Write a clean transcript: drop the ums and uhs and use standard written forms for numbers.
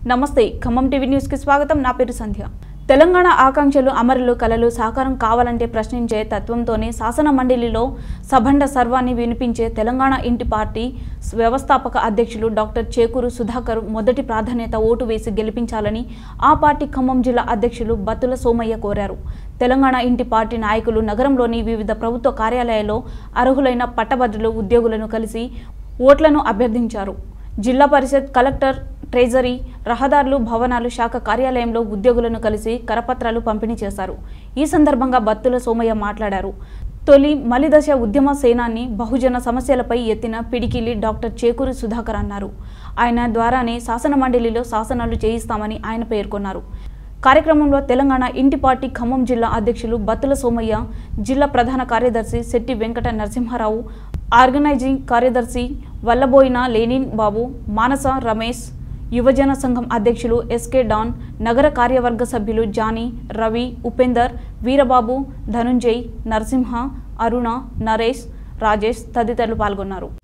నమస్తే Khammam TV news కి స్వాగతం నా పేరు సంధ్య తెలంగాణ ఆకాంక్షలు అమరులు కలలు సాకారం కావాలంటే ప్రశ్నించే తత్వంతోనే శాసన మండలిలో సభండ సర్వాన్ని వినిపించే తెలంగాణ ఇంటి పార్టీ వ్యవస్థాపక అధ్యక్షులు డాక్టర్ చేకూరు సుధాకర్ మొదటి ప్రాధాన్యత ఓటు వేసి గెలిపించాలని ఆ పార్టీ ఖమ్మం జిల్లా అధ్యక్షులు బత్తుల సోమయ్య కోరారు తెలంగాణ ఇంటి పార్టీ నాయకులు నగరంలోని వివిధ ప్రభుత్వ కార్యాలయాల్లో అర్హులైన పట్టభద్రులు ఉద్యోగులను కలిసి ఓట్లను అభ్యర్థించారు జిల్లా పరిషత్ కలెక్టర్ ట్రెజరీ రహదారులు భవనాలు శాఖ కార్యాలయంలో ఉద్యోగులను కలిసి కరపత్రాలు పంపిణీ చేశారు ఈ సందర్భంగా బత్తుల సోమయ్య మాట్లాడారు తొలి మలిదశ ఉద్యమ సేనాని బహుజన సమస్యలపై ఎత్తిన పిడికిలి డాక్టర్ చేకూరు సుధాకర్ అన్నారు ఆయన ద్వారానే శాసన మండలిలో శాసనాలు చేయిస్తామని ఆయన పేర్కొన్నారు కార్యక్రమంలో తెలంగాణ ఇంటి పార్టీ ఖమ్మం జిల్లా అధ్యక్షులు బత్తుల సోమయ్య జిల్లా ప్రధాన కార్యదర్శి శెట్టి వెంకట నరసింహారావు ఆర్గనైజింగ్ కార్యదర్శి వల్లబోయిన లేనిన్ బాబు మానస రమేష్ యువజన సంఘం అధ్యక్షులు ఎస్కే డాన్ నగర కార్యవర్గ సభ్యులు జానీ రవి ఉపేందర్ వీరబాబు ధనుంజయ్ నరసింహ అరుణ నరేష్ రాజేష్ తదితరులు పాల్గొన్నారు